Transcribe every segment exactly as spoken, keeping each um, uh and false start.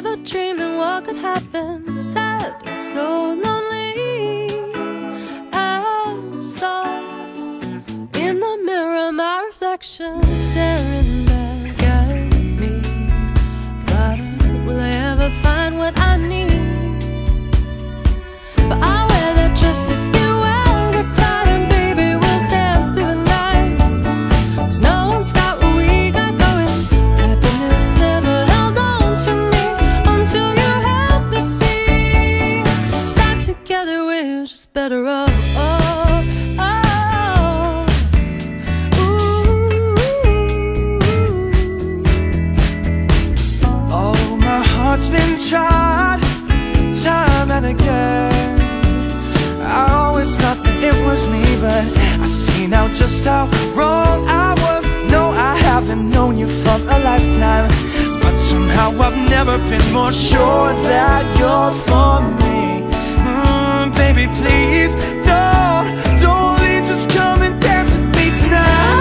never dreaming what could happen. Sad and so lonely. I saw in the mirror my reflection staring back at me. Thought, will I ever find what I need? But I wear that dress if you wear the tie, and baby we'll dance through the night. 'Cause no one's got what we got going. Happiness never held on to me until you helped me see that together we're just better off. It's been tried time and again. I always thought that it was me, but I see now just how wrong I was. No, I haven't known you for a lifetime, but somehow I've never been more sure that you're for me. mm, Baby, please don't, don't leave, just come and dance with me tonight.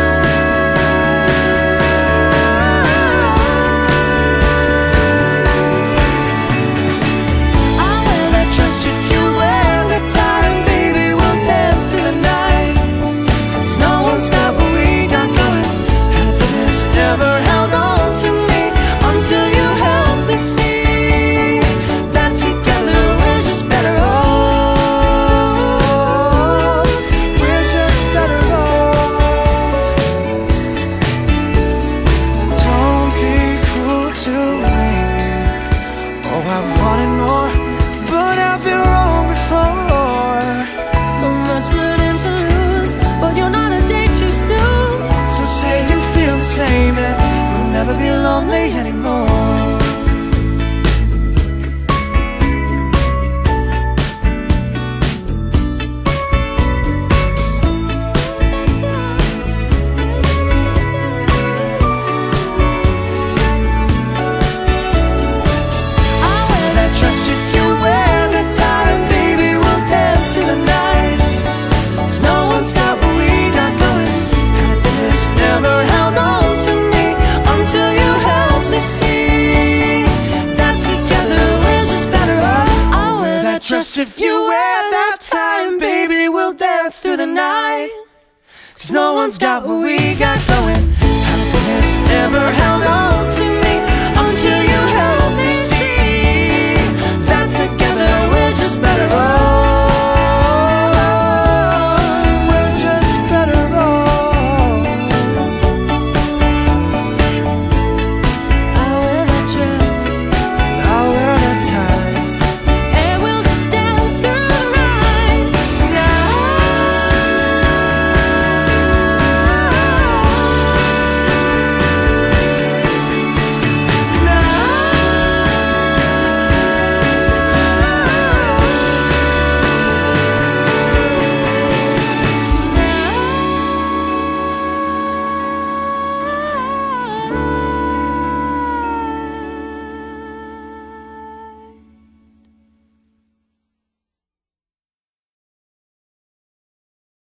Never be lonely anymore. Just if you wear that time, baby, we'll dance through the night. 'Cause no one's got what we got going. Happiness never held on to me